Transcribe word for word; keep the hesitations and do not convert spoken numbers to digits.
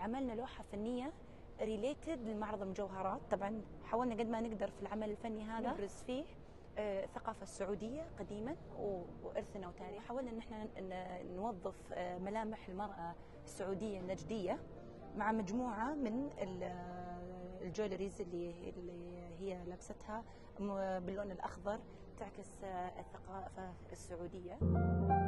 عملنا لوحة فنية ريليتد لمعرض المجوهرات. طبعا حاولنا قد ما نقدر في العمل الفني هذا نبرز فيه الثقافة السعودية قديما وإرثنا وتاريخ. حاولنا ان احنا نوظف ملامح المرأة السعودية النجدية مع مجموعة من الجولريز اللي اللي هي لابستها باللون الأخضر تعكس الثقافة السعودية.